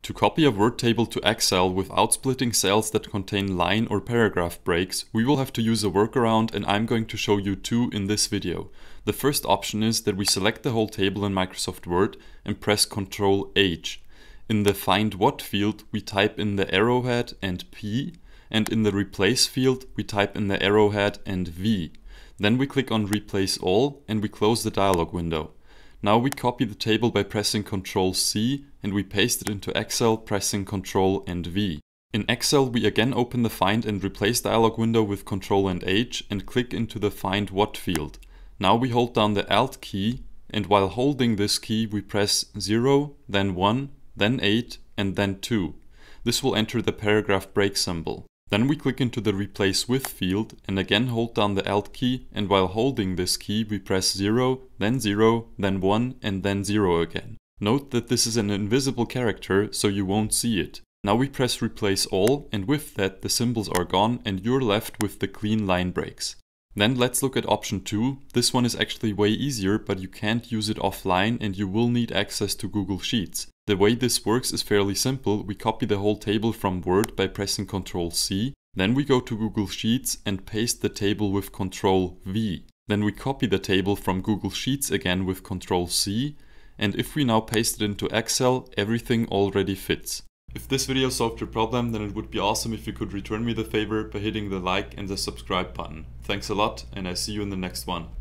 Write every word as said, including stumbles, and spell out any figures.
To copy a Word table to Excel without splitting cells that contain line or paragraph breaks, we will have to use a workaround, and I'm going to show you two in this video. The first option is that we select the whole table in Microsoft Word and press control H. In the Find What field, we type in the arrowhead and P, and in the Replace field, we type in the arrowhead and V. Then we click on Replace All and we close the dialog window. Now we copy the table by pressing control C and we paste it into Excel pressing control and V. In Excel we again open the Find and Replace dialog window with control and H and click into the Find What field. Now we hold down the Alt key, and while holding this key we press zero, then one, then eight and then two. This will enter the paragraph break symbol. Then we click into the Replace With field and again hold down the Alt key, and while holding this key we press zero, then zero, then one and then zero again. Note that this is an invisible character, so you won't see it. Now we press Replace All, and with that the symbols are gone and you're left with the clean line breaks. Then let's look at option two. This one is actually way easier, but you can't use it offline and you will need access to Google Sheets. The way this works is fairly simple. We copy the whole table from Word by pressing control C. Then we go to Google Sheets and paste the table with control V. Then we copy the table from Google Sheets again with control C. And if we now paste it into Excel, everything already fits. If this video solved your problem, then it would be awesome if you could return me the favor by hitting the like and the subscribe button. Thanks a lot, and I see you in the next one.